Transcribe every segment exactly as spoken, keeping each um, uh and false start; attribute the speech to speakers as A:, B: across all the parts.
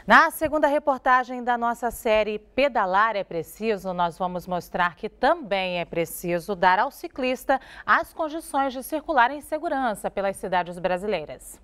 A: Na segunda reportagem da nossa série Pedalar é Preciso, nós vamos mostrar que também é preciso dar ao ciclista as condições de circular em segurança pelas cidades brasileiras.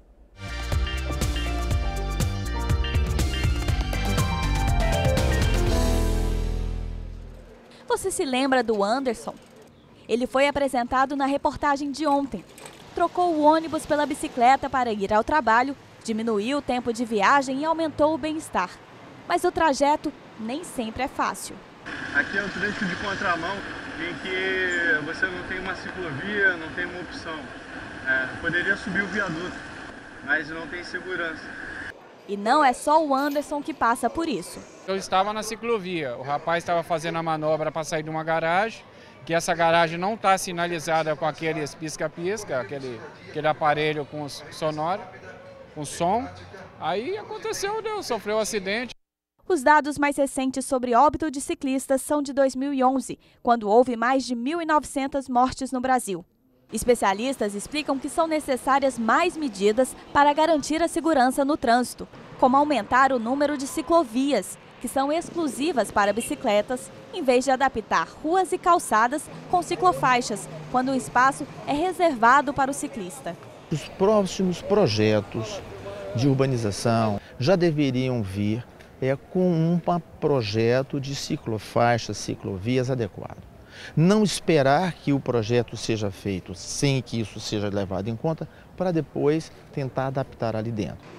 B: Você se lembra do Anderson? Ele foi apresentado na reportagem de ontem. Trocou o ônibus pela bicicleta para ir ao trabalho, diminuiu o tempo de viagem e aumentou o bem-estar. Mas o trajeto nem sempre é fácil.
C: Aqui é um trecho de contramão em que você não tem uma ciclovia, não tem uma opção. É, poderia subir o viaduto, mas não tem segurança.
B: E não é só o Anderson que passa por isso.
D: Eu estava na ciclovia, o rapaz estava fazendo a manobra para sair de uma garagem, que essa garagem não está sinalizada com aqueles pisca-pisca, aquele, aquele aparelho com sonoro, com som. Aí aconteceu, deu, sofreu um acidente.
B: Os dados mais recentes sobre óbito de ciclistas são de dois mil e onze, quando houve mais de mil e novecentas mortes no Brasil. Especialistas explicam que são necessárias mais medidas para garantir a segurança no trânsito, como aumentar o número de ciclovias, que são exclusivas para bicicletas, em vez de adaptar ruas e calçadas com ciclofaixas, quando o espaço é reservado para o ciclista.
E: Os próximos projetos de urbanização já deveriam vir é, com um projeto de ciclofaixas, ciclovias adequado. Não esperar que o projeto seja feito sem que isso seja levado em conta, para depois tentar adaptar ali dentro.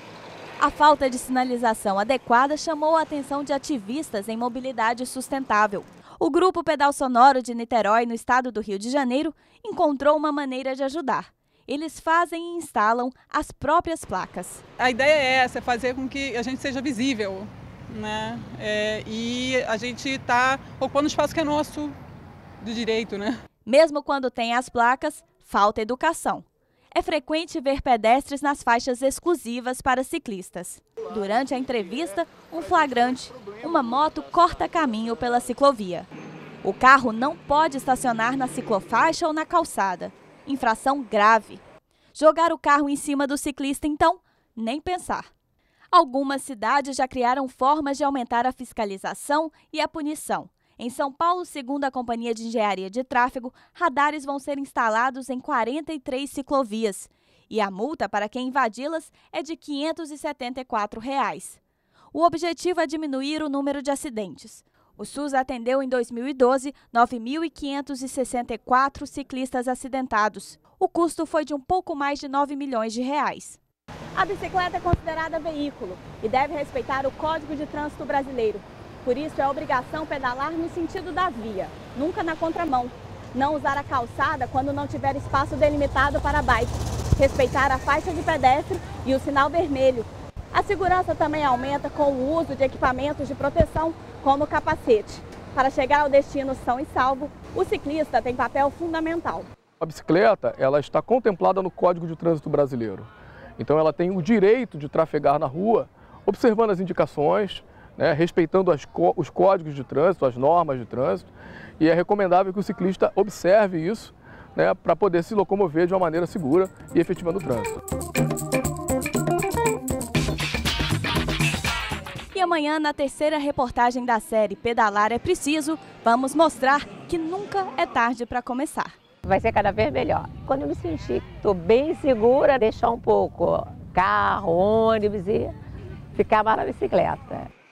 B: A falta de sinalização adequada chamou a atenção de ativistas em mobilidade sustentável. O Grupo Pedal Sonoro de Niterói, no estado do Rio de Janeiro, encontrou uma maneira de ajudar. Eles fazem e instalam as próprias placas.
F: A ideia é essa, é fazer com que a gente seja visível, né? É, e a gente está ocupando o espaço que é nosso de direito, né?
B: Mesmo quando tem as placas, falta educação. É frequente ver pedestres nas faixas exclusivas para ciclistas. Durante a entrevista, um flagrante, uma moto corta caminho pela ciclovia. O carro não pode estacionar na ciclofaixa ou na calçada. Infração grave. Jogar o carro em cima do ciclista, então, nem pensar. Algumas cidades já criaram formas de aumentar a fiscalização e a punição. Em São Paulo, segundo a Companhia de Engenharia de Tráfego, radares vão ser instalados em quarenta e três ciclovias. E a multa para quem invadi-las é de quinhentos e setenta e quatro reais. O objetivo é diminuir o número de acidentes. O SUS atendeu em dois mil e doze nove mil quinhentos e sessenta e quatro ciclistas acidentados. O custo foi de um pouco mais de nove milhões de reais. A bicicleta é considerada veículo e deve respeitar o Código de Trânsito Brasileiro. Por isso, é obrigação pedalar no sentido da via, nunca na contramão. Não usar a calçada quando não tiver espaço delimitado para bike. Respeitar a faixa de pedestre e o sinal vermelho. A segurança também aumenta com o uso de equipamentos de proteção, como o capacete. Para chegar ao destino são e salvo, o ciclista tem papel fundamental.
G: A bicicleta, ela está contemplada no Código de Trânsito Brasileiro. Então ela tem o direito de trafegar na rua, observando as indicações, né, respeitando as, os códigos de trânsito, as normas de trânsito, e é recomendável que o ciclista observe isso, né, para poder se locomover de uma maneira segura e efetiva no trânsito.
B: E amanhã, na terceira reportagem da série Pedalar é Preciso, vamos mostrar que nunca é tarde para começar.
H: Vai ser cada vez melhor. Quando eu me sentir, estou bem segura, deixar um pouco carro, ônibus e ficar mais na bicicleta.